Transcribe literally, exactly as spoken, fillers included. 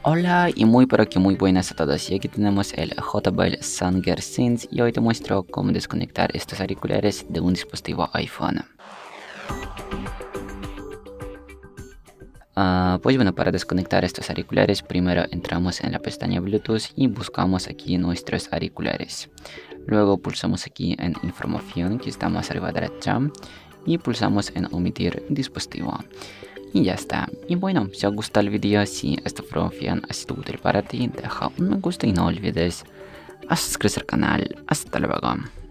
Hola y muy pero que muy buenas a todos, y aquí tenemos el J B L Sanger Synth y hoy te muestro cómo desconectar estos auriculares de un dispositivo iPhone. Uh, pues bueno, para desconectar estos auriculares primero entramos en la pestaña Bluetooth y buscamos aquí nuestros auriculares. Luego pulsamos aquí en información que está más arriba derecha y pulsamos en omitir dispositivo. Y ya está. Y bueno, si os gusta el vídeo, si esta información ha sido útil para ti, deja un me gusta y no olvides a suscribirse al canal. Hasta luego.